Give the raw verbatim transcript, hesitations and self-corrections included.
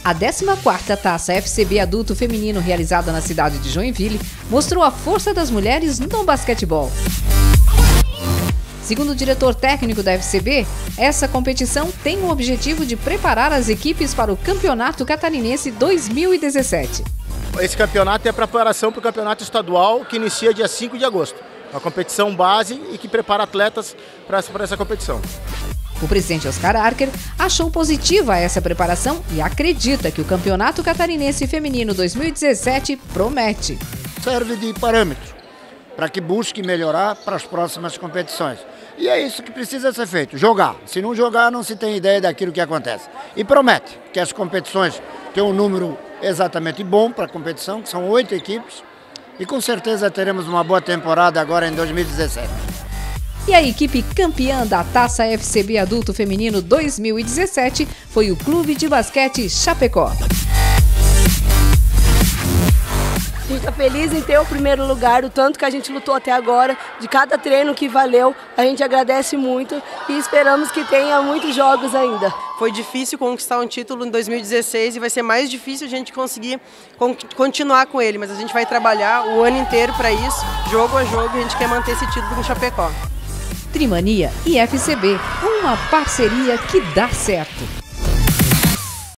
A décima quarta Taça F C B Adulto Feminino realizada na cidade de Joinville mostrou a força das mulheres no basquetebol. Segundo o diretor técnico da F C B, essa competição tem o objetivo de preparar as equipes para o Campeonato Catarinense dois mil e dezessete. Esse campeonato é a preparação para o campeonato estadual que inicia dia cinco de agosto. Uma competição base e que prepara atletas para essa, para essa competição. O presidente Oscar Archer achou positiva essa preparação e acredita que o Campeonato Catarinense Feminino dois mil e dezessete promete. Serve de parâmetro para que busque melhorar para as próximas competições. E é isso que precisa ser feito, jogar. Se não jogar, não se tem ideia daquilo que acontece. E promete que as competições têm um número exatamente bom para a competição, que são oito equipes, e com certeza teremos uma boa temporada agora em dois mil e dezessete. E a equipe campeã da Taça F C B Adulto Feminino dois mil e dezessete foi o Clube de Basquete Chapecó. A gente está feliz em ter o primeiro lugar, o tanto que a gente lutou até agora, de cada treino que valeu, a gente agradece muito e esperamos que tenha muitos jogos ainda. Foi difícil conquistar um título em dois mil e dezesseis e vai ser mais difícil a gente conseguir continuar com ele, mas a gente vai trabalhar o ano inteiro para isso, jogo a jogo, a gente quer manter esse título no Chapecó. Trimania e F C B, uma parceria que dá certo.